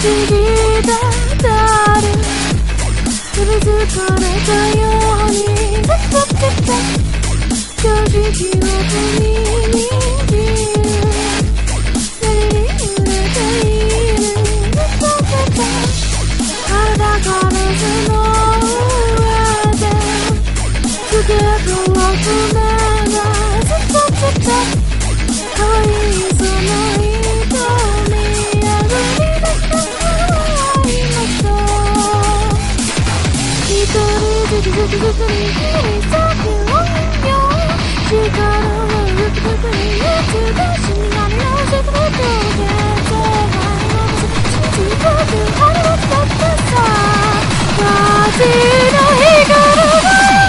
ぎだったる気づかれたように正直を踏みにじる何に揺れている裸ガラスの上でスケートを踏めない可愛いその瞳あぐり出した愛の人一人ずつに切り裂く音よ力を吹くに打つ出しなりの仕事で世界を信じてくあれはだってさ街の光が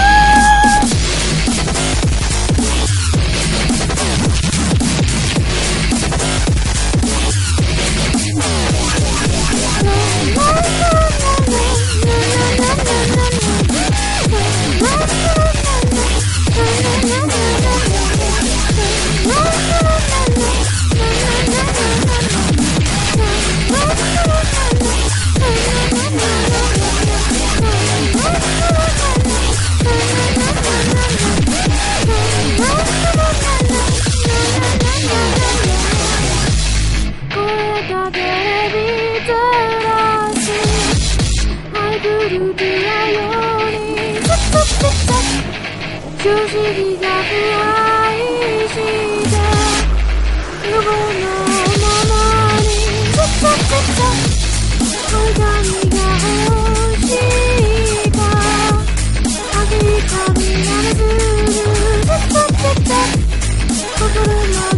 正直が腐敗して無言のままに恋髪が欲しいか赤い髪がする心の